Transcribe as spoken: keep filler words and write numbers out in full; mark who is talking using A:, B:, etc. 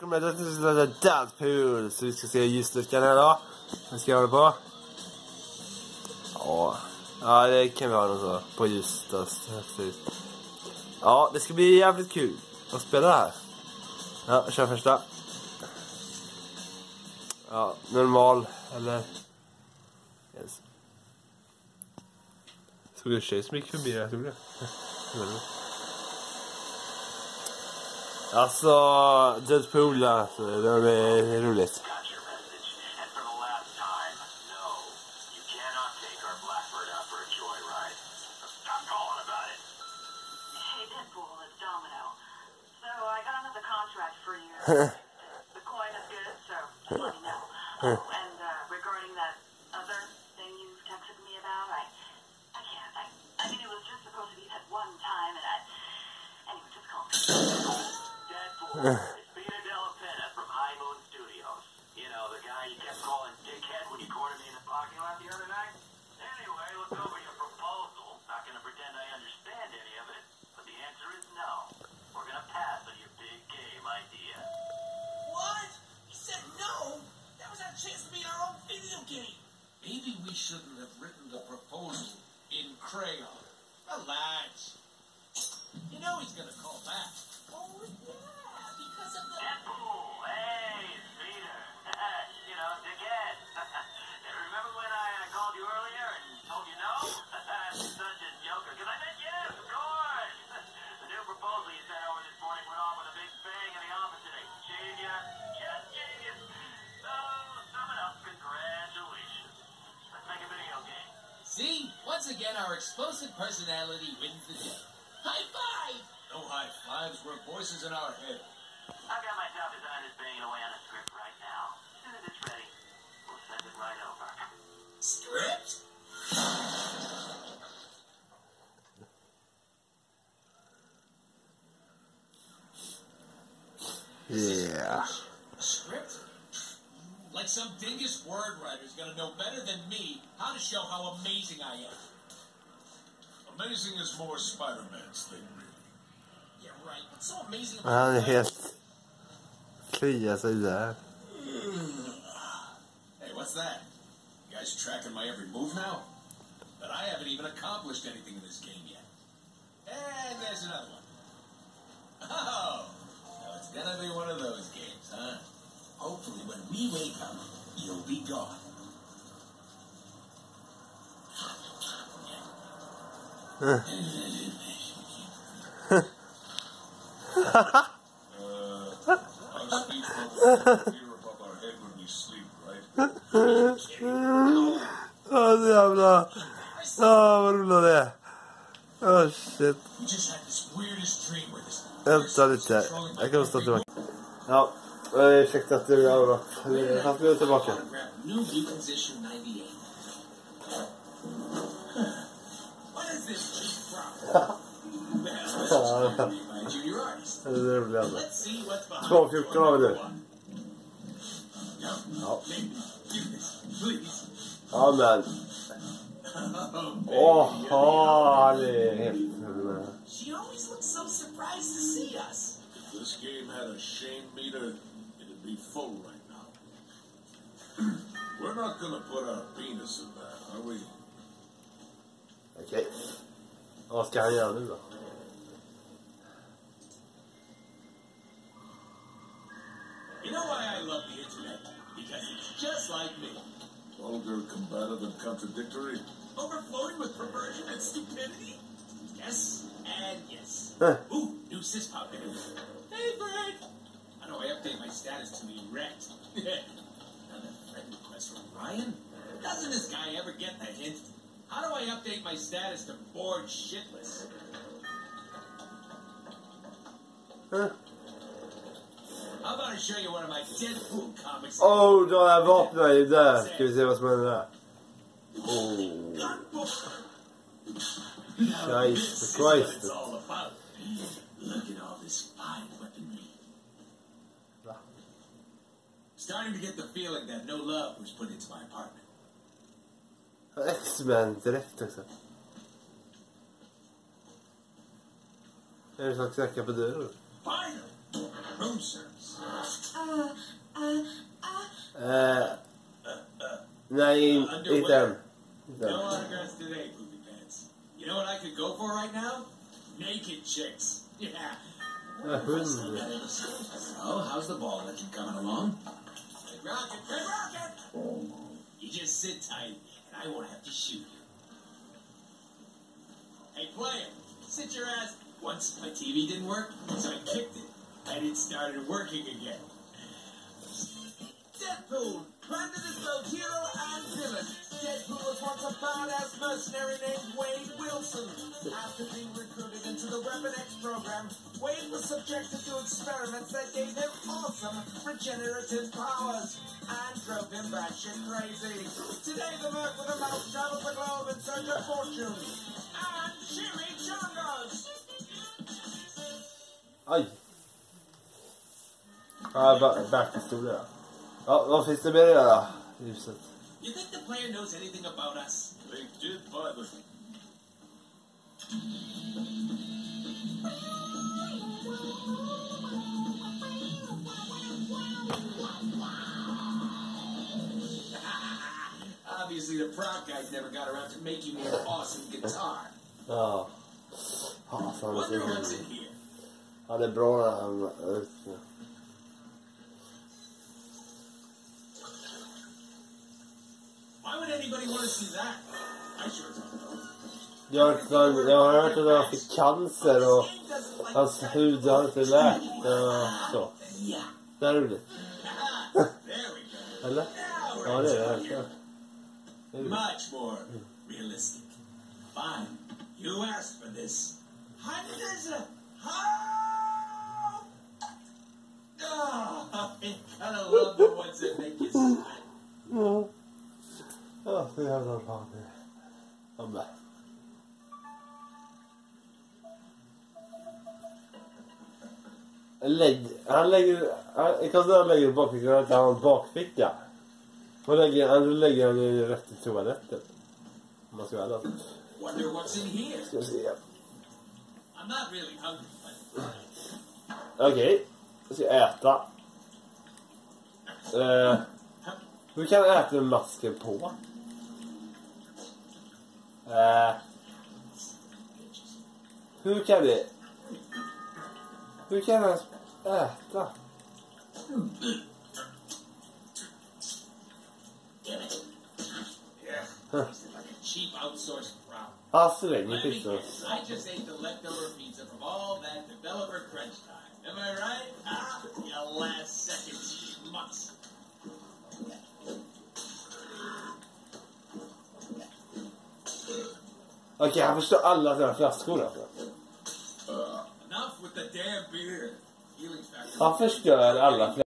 A: välkomna till Deadpool. Så vi ska se ljusstyrkan här då. Vad ska jag hålla på? Ja, ja det kan vi ha något så på ljusstast. Ja, det ska bli jävligt kul att spela det här. Ja, kör första. Ja, normal eller... Yes. Såg du tjej som gick förbi det? Jag tror det. Alltså, Deadpool, alltså, det är roligt.
B: The coin is good, so just let me know. Oh, and uh, regarding that other thing you've texted me about, I, I can't. I, I mean, it was just supposed to be that one time, and I. Anyway, just call me. Deadpool. It's Peter Della Penna from High Moon Studios. You know, the guy you kept calling dickhead when you cornered me in the parking lot the other night. Anyway, look over your proposal. Not gonna pretend I understand any of it, but the answer is no. We're gonna pass on your big game idea.
C: What? He said no? That was our chance to make our own video game. Maybe we shouldn't have written the proposal in crayon. Relax. You know he's gonna call back. Oh, yeah, because of the...
B: Deadpool! Hey, it's Peter. You know, dickhead. Remember when I uh, called you earlier and told you no? Such a joker. Because I said yes, of course. The new proposal you sent over this morning went off with a big bang in the office today. Genius. Just genius. So, sum it up. Congratulations. Let's make a video game.
C: See? Once again, our explosive personality wins the day. High five! No high fives. We're voices in our head.
B: I've got my top designers banging away on a script right now. As soon as it's ready, we'll send it right over.
C: Script?
A: Yeah.
C: Script? Like some dingus word writer's gonna know better than me how to show how amazing I am. Amazing is more Spider-Man's thing, really. Yeah, right. What's so amazing about
A: Han är helt kliar sig där.
C: Hey, what's that? You guys tracking my every move now? But I haven't even accomplished anything in this game yet. And there's another one. Oh, so it's gonna be one of those games, huh? Hopefully when we wake up, you'll be gone. uh, I'll speak above our head when we sleep, right?
A: Åh, så jävla... Åh, vad roligt det är. Åh, shit. Vänta lite. Jag kan stå tillbaka. Ja, ursäkta att du har varit. Fast vi är tillbaka. Det är roligt ändå. två fjorton har vi nu. Ja. Ja, men. Åh, han är helt...
C: She always looks so surprised to see us. If this game had a shame meter, it'd be full right now. We're not gonna put our penis in that, are we?
A: Okej. Vad ska han göra nu då?
C: You know why I love the internet? Because it's just like me. Vulgar, combative, and contradictory. Overflowing with perversion and stupidity? Yes, and yes.
A: Huh.
C: Ooh, new sis popped in. Hey, Fred! How do I update my status to erect? Another friend request from Ryan? Doesn't this guy ever get the hint? How do I update my status to bored shitless?
A: Huh?
C: How about I show you one of my Deadpool comics?
A: Oh, då är vapnen ju där. Ska vi se vad som händer där. Oh. Christ, Christ.
C: Look at all this fine weaponry. Starting to get the feeling that no love was put into my apartment.
A: X-Men direkt också. Är det så att knacka på dörren?
C: Finally, room service.
B: Oh,
A: Nej,
C: Uh, underwear.
A: inte än. Inte
C: No
A: än.
C: autographs today, poopy pants. You know what I could go for right now? Naked chicks. Yeah.
A: Ja, hund.
C: Oh, how's the ball looking coming along? Red Rocket, Red Rocket! You just sit tight, and I won't have to shoot you. Hey, player, sit your ass. Once my T V didn't work, so I kicked it, and it started working again. Deadpool, branded as both hero and villain. Deadpool was once a badass mercenary named Wade Wilson. After being recruited into the Weapon X program, Wade was subjected to experiments that gave him awesome regenerative powers and drove him batshit crazy. Today, the Merc with a mouth travels the globe in search of fortune and chimichangas.
A: Aj. Ja, ba- backhistoria. Ja, vad finns det mer att göra i huset?
C: You think the player knows anything about us? They did, but... Obviously, the prop guys never got around to making me an awesome guitar.
A: Ja. Ja, fan,
C: Wonder
A: det
C: what's
A: är,
C: in here.
A: ja, det är bra när han...
C: Why would anybody want to see that? I sure don't.
A: Jag har hört- jag har hört att han fick cancer och hans hud har inte läkt. Ja, så.
C: Yeah.
A: Där är det.
C: There we go.
A: Eller?
C: Now
A: Ja,
C: we're
A: det är
C: talking.
A: det. Det är det.
C: Much more realistic. Fine. You asked for this. Hundreds of... Oh, I gotta love the ones that make you smile.
A: Ja. Ja, så jävla bra det. Ja, men. Lägg, han lägger, han, jag kan säga han lägger bakfickan, att han har en bakficka. Vad lägger han? Han lägger han ju rätt i toaletten. Om man ska vara ärlig.
C: Wonder what's in here.
A: Ska vi se.
C: I'm not really hungry, but...
A: Okej, okay. Jag ska äta. Eh, hur kan jag äta med masken på? Eh, hur kan det? Hur kan jag äta?
C: Yeah. Tasted like a cheap outsourced prop.
A: Alltså länge
C: Let me
A: pizza.
C: guess, I just ate the leftover pizza from all that developer crunch time. Am I right? Ah, you last second schmucks.
A: Okej, okay, han förstår alla sina flaskor alltså.
C: Enough with the damn beer. Healing factor.
A: Han förstör alla flaskor.